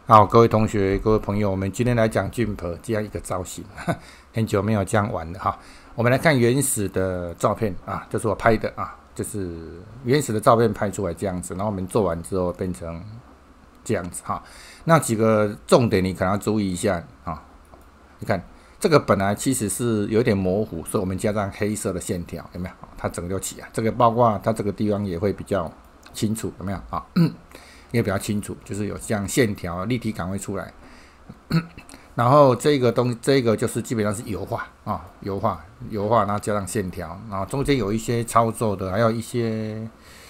好，各位同学、各位朋友，我们今天来讲 GIMP 这样一个造型，很久没有这样玩了哈。我们来看原始的照片啊，这是我拍的啊，就是原始的照片拍出来这样子，然后我们做完之后变成这样子哈。那几个重点你可能要注意一下啊。你看这个本来其实是有点模糊，所以我们加上黑色的线条，有没有？它整个就起来。这个包括它这个地方也会比较清楚，有没有啊？也比较清楚，就是有这样线条立体感会出来。然后这个就是基本上是油画啊，油画，然后加上线条，然后中间有一些操作的，还有一些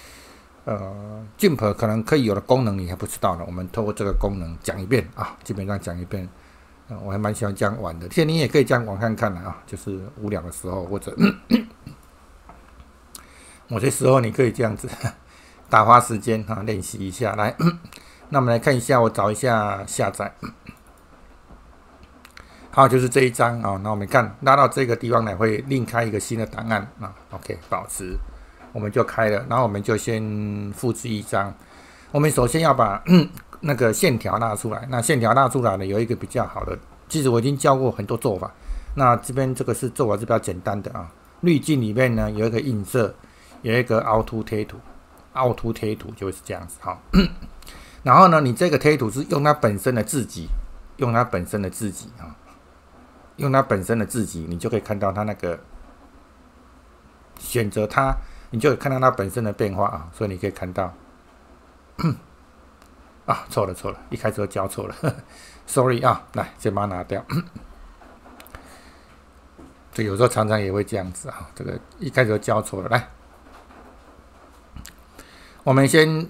GIMP 可能可以有的功能你还不知道的，我们透过这个功能讲一遍啊，基本上讲一遍。我还蛮喜欢这样玩的，其实你也可以这样玩看看的啊，就是无聊的时候或者某些时候你可以这样子打发时间啊，练习一下来。那我们来看一下，我找一下下载。好，就是这一张啊。那我们看拉到这个地方来，会另开一个新的档案啊。OK， 保持，我们就开了。然后我们就先复制一张。我们首先要把那个线条拉出来。那线条拉出来呢，有一个比较好的，其实我已经教过很多做法。那这边这个是做法是比较简单的啊。滤镜里面呢有一个映射，有一个凹凸贴图。凹凸贴图就会是这样子哈。然后呢，你这个贴图是用它本身的字迹，用它本身的字迹啊，用它本身的字迹，你就可以看到它那个选择它，你就可以看到它本身的变化啊。所以你可以看到，啊，错了，一开始就交错了，sorry 啊，来先把它拿掉。这有时候常常也会这样子啊，这个一开始就交错了，来。我们先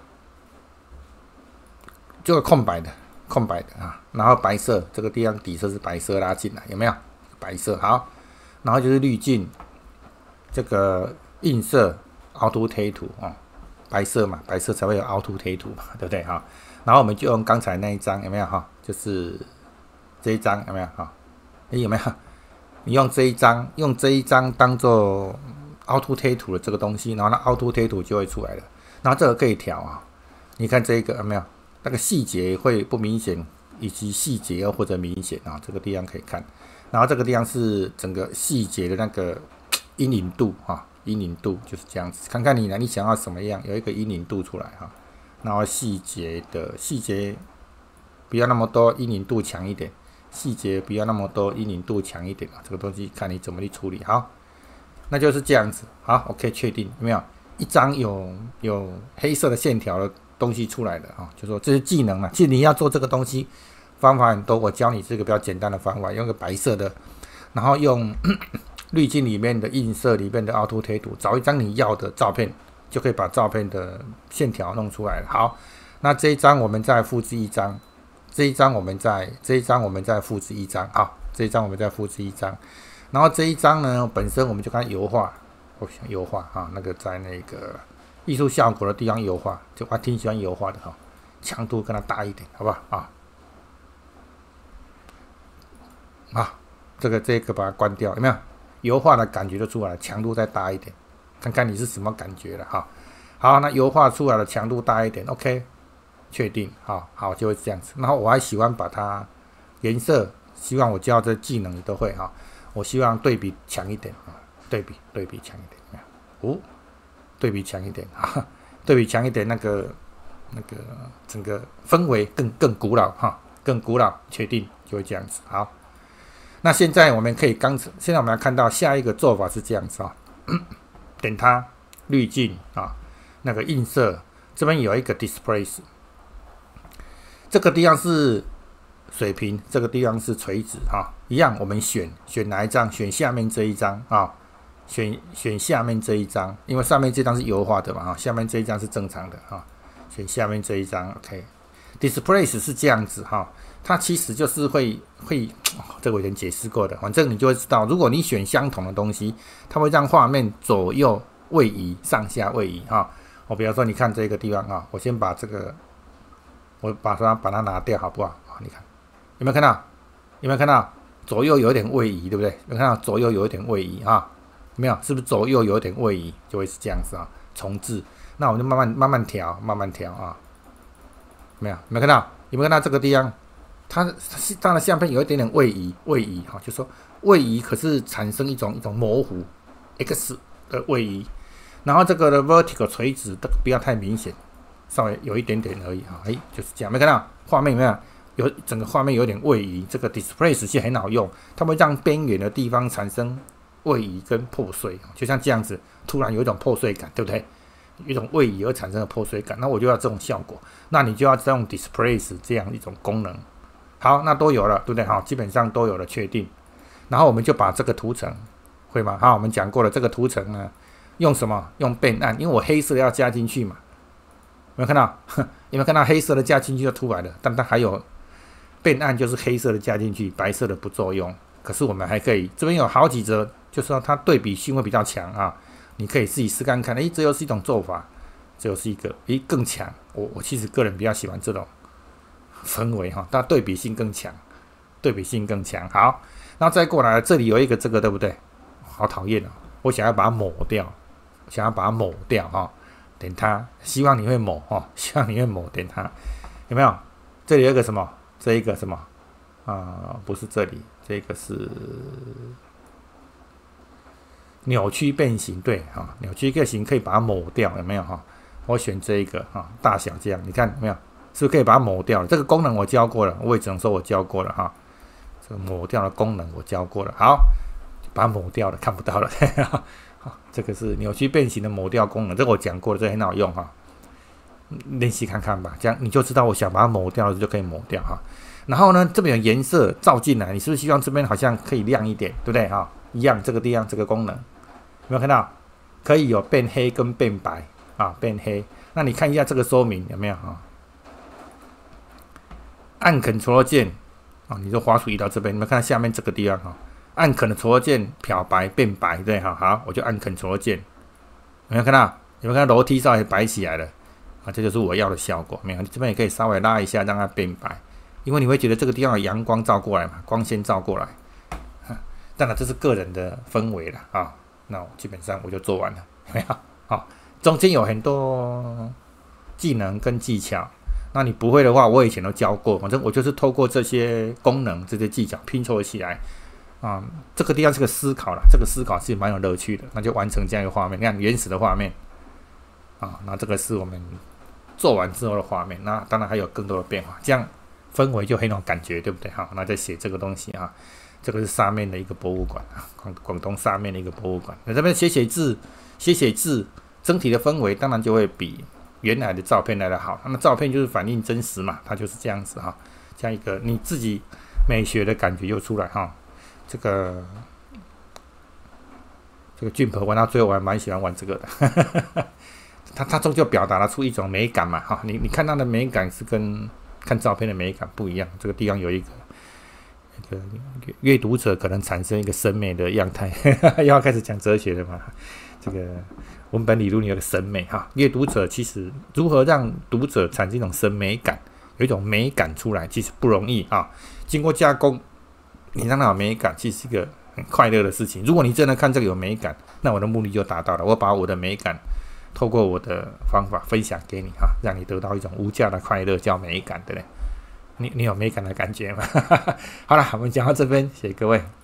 这个空白的啊，然后白色这个地方底色是白色拉进来，有没有？白色好，然后就是滤镜，这个映射凹凸贴图啊，白色嘛，白色才会有凹凸贴图嘛，对不对哈？然后我们就用刚才那一张，有没有哈？就是这一张有没有哈？有没有？你用这一张当做凹凸贴图的这个东西，然后那凹凸贴图就会出来了。然后这个可以调啊，你看这个有没有？那个细节会不明显，以及细节或者明显啊，这个地方可以看。然后这个地方是整个细节的那个阴影度啊，阴影度就是这样子。看看你想要什么样，有一个阴影度出来哈。然后细节不要那么多，阴影度强一点。细节不要那么多，阴影度强一点啊。这个东西看你怎么去处理。好，那就是这样子。好 ，OK， 确定有没有？一张有黑色的线条的东西出来的啊，就说这是技能嘛。其实你要做这个东西，方法很多。我教你这个比较简单的方法，用个白色的，然后用滤镜里面的映射里面的凹凸贴图，找一张你要的照片，就可以把照片的线条弄出来了。好，那这一张我们再复制一张，这一张我们再复制一张，好，这一张我们再复制一张，然后这一张呢本身我们就看油画。油画啊，那个在那个艺术效果的地方油画，就我挺喜欢油画的哈，强度跟它大一点，好不好啊？啊，这个把它关掉，有没有？油画的感觉就出来了，强度再大一点，看看你是什么感觉了哈。好，那油画出来的强度大一点 ，OK， 确定，好就会这样子。然后我还喜欢把它颜色，希望我教这技能你都会哈，我希望对比强一点啊。对比强一点，对比强一点啊，对比强一点，那个整个氛围更古老哈，更古老，确定就会这样子。好，那现在我们可以现在我们要看到下一个做法是这样子啊，点它滤镜啊，那个映射这边有一个 displace， 这个地方是水平，这个地方是垂直哈，一样我们选哪一张？选下面这一张啊。选下面这一张，因为上面这张是油画的嘛，下面这一张是正常的哈。选下面这一张 ，OK。Displace 是这样子哈，它其实就是会，这个我以前解释过的，反正你就会知道，如果你选相同的东西，它会让画面左右位移、上下位移哈。我比方说，你看这个地方啊，我先把这个，我把它拿掉好不好？你看有没有看到？有没有看到左右有一点位移，对不对？有没有看到左右有一点位移啊？没有，是不是左右有点位移，就会是这样子啊？重置，那我们就慢慢调啊。没有看到有没有看到这个地方？它的相片有一点点位移哈，就说位移可是产生一种模糊 x 的位移，然后这个的 vertical 垂直这个不要太明显，稍微有一点点而已哈，就是这样，没看到画面有没有？有整个画面有点位移，这个 displace 是很好用，它会让边缘的地方产生位移跟破碎，就像这样子，突然有一种破碎感，对不对？有一种位移而产生的破碎感，那我就要这种效果，那你就要用 displace 这样一种功能。好，那都有了，对不对？好，基本上都有了确定，然后我们就把这个图层，会吗？好，我们讲过了，这个图层呢，用什么？用变暗，因为我黑色要加进去嘛。有没有看到？有没有看到黑色的加进去就出来了？但它还有变暗，就是黑色的加进去，白色的不作用。可是我们还可以，这边有好几则，就是说它对比性会比较强啊。你可以自己试看看，这又是一种做法，这又是一个，更强。我其实个人比较喜欢这种氛围哈，它对比性更强，好，然后再过来，这里有一个这个，对不对？好讨厌哦！我想要把它抹掉，哈，点它，希望你会抹哈，点它，有没有？这里有一个什么？这一个什么？不是这里，这个是扭曲变形，对哈，扭曲变形可以把它抹掉，有没有哈？我选这一个哈，大小这样，你看有没有？是不是可以把它抹掉了？这个功能我教过了，我也只能说我教过了哈。这个抹掉的功能我教过了，好，把它抹掉了，看不到了。好，这个是扭曲变形的抹掉功能，这个我讲过了，这很好用哈。练习看看吧，这样你就知道我想把它抹掉了就可以抹掉哈。然后呢，这边有颜色照进来，你是不是希望这边好像可以亮一点，对不对哈？一样，这个地方这个功能有没有看到？可以有变黑跟变白啊，变黑。那你看一下这个说明有没有啊？按 Ctrl 键啊，你就滑鼠移到这边，你们看下面这个地方哈，按 Ctrl 键漂白变白，对哈，好，我就按 Ctrl 键，有没有看到？有没有看到楼梯稍微白起来了？啊，这就是我要的效果。没有，你这边也可以稍微拉一下，让它变白，因为你会觉得这个地方有阳光照过来嘛，光线照过来。当然这是个人的氛围了啊。那基本上我就做完了，有没有？好，中间有很多技能跟技巧。那你不会的话，我以前都教过，反正我就是透过这些功能、这些技巧拼凑起来啊。这个地方是个思考啦，这个思考是蛮有乐趣的，那就完成这样一个画面。你看原始的画面啊，那这个是我们做完之后的画面。那当然还有更多的变化，这样氛围就很有感觉，对不对？好，那再写这个东西啊，这个是沙面的一个博物馆啊，广东沙面的一个博物馆。那这边写字，整体的氛围当然就会比原来的照片来的好，那照片就是反映真实嘛，它就是这样子哈，这样一个你自己美学的感觉又出来哈。这个俊婆玩到最后，我还蛮喜欢玩这个的，它终究表达了出一种美感嘛哈。你看它的美感是跟看照片的美感不一样，这个地方有一个阅读者可能产生一个审美的样态，又要开始讲哲学了嘛，这个。文本理论有个审美哈，阅读者其实如何让读者产生一种审美感，有一种美感出来，其实不容易啊。经过加工，你让它有美感，其实是一个很快乐的事情。如果你真的看这个有美感，那我的目的就达到了。我把我的美感透过我的方法分享给你哈，让你得到一种无价的快乐，叫美感，对不对？你有美感的感觉吗？好了，我们讲到这边，谢谢各位。